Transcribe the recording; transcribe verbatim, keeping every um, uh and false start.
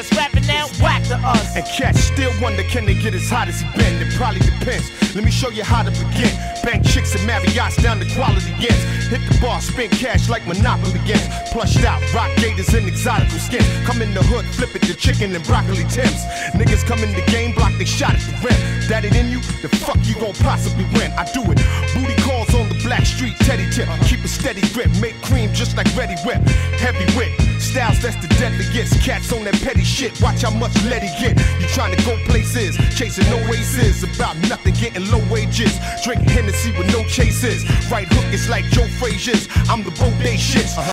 that's rapping now, whack to us. And cats still wonder, can they get as hot as he been? It probably depends. Let me show you how to begin. Bank chicks and Marriott's down to quality ends. Hit the bar, spend cash like Monopoly games. Plushed out, rock gators and exotical skins. Come in the hood, flip it to chicken and broccoli Tims. Niggas come in the game, block they shot at the rim. That it in you? The fuck you gon' possibly win? I do it. Booty calls on the black street, Teddy tip. Keep a steady grip, make cream just like Ready Whip. Heavy whip, styles that's the deadliest. Cats on that petty shit, watch how much let he get. You trying to go places, chasing no aces. About nothing, getting low wages. Drinking Hennessy with no chases. Right hook is like Joe Frazier's. I'm the Bodé shits.